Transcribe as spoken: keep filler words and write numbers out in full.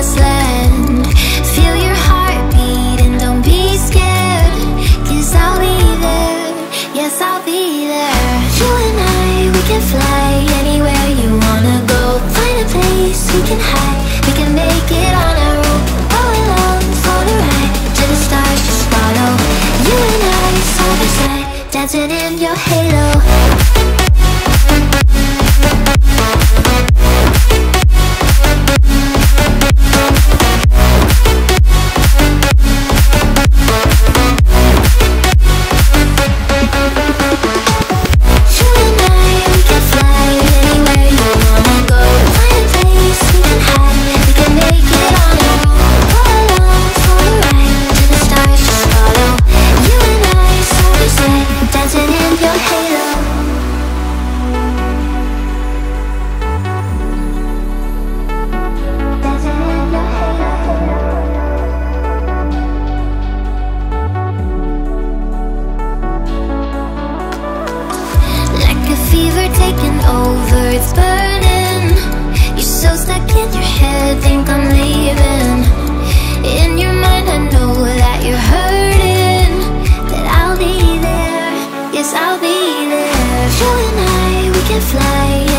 promised land. Feel your heartbeat and don't be scared, 'cause I'll be there, yes I'll be there. You and I, we can fly anywhere you wanna go. Find a place we can hide, we can make it on our own. Go along for the ride, to the stars just follow. You and I, side by side, dancing in your halo. Taking over, it's burning. You're so stuck in your head, think I'm leaving. In your mind I know that you're hurting, that I'll be there, yes I'll be there. You and I, we can fly